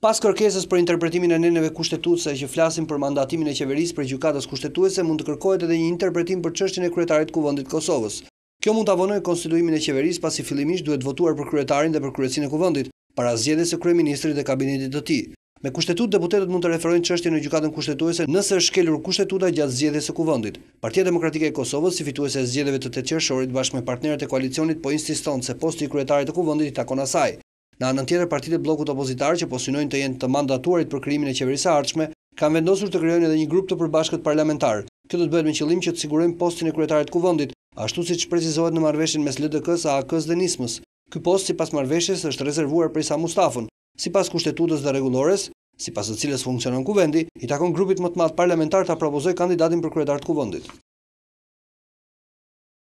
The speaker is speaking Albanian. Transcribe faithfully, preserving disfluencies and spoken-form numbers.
Pas kërkesës për interpretimin e neneve kushtetuese që flasin për mandatimin e qeverisë për gjykatës kushtetuese, mund të kërkohet edhe një interpretim për çështjen e kryetarit të Kuvendit të Kosovës. Kjo mund ta vonojë konstituimin e qeverisë pasi fillimisht duhet votuar për kryetarin dhe për kryesinë e Kuvendit, para zgjedhjes së kryeministrit dhe kabinetit të tij. Me kushtetutë, deputetët mund të referojnë çështjen në gjykatën kushtetuese nëse është shkelur kushtetuta gjatë zgjedhjes së Kuvendit. Partia Demokratike e Kosovës, si fituese e zgjedhjeve të tetë qershorit bashkë me partnerët e koalicionit, po insiston se posti i kryetarit të Kuvendit i takon asaj. Në anën tjetër, partitë e bllokut opozitar që po synojnë të jenë të mandatuarit për krijimin e qeverisë së ardhshme, kanë vendosur të krijojnë edhe një grup të përbashkët parlamentar. Kjo do të bëhet me qëllim që të sigurojnë postin e kryetarit të Kuvendit, ashtu siç precizohet në marrëveshjen mes L D K-s, A A K-s dhe Nismës. Ky post sipas marrëveshjes është rezervuar për Isa Mustafën. Sipas kushtetutës dhe rregullores, sipas së cilës funksionon Kuvendi, i takon grupit më të madh parlamentar ta propozojë kandidatin për kryetar të Kuvendit.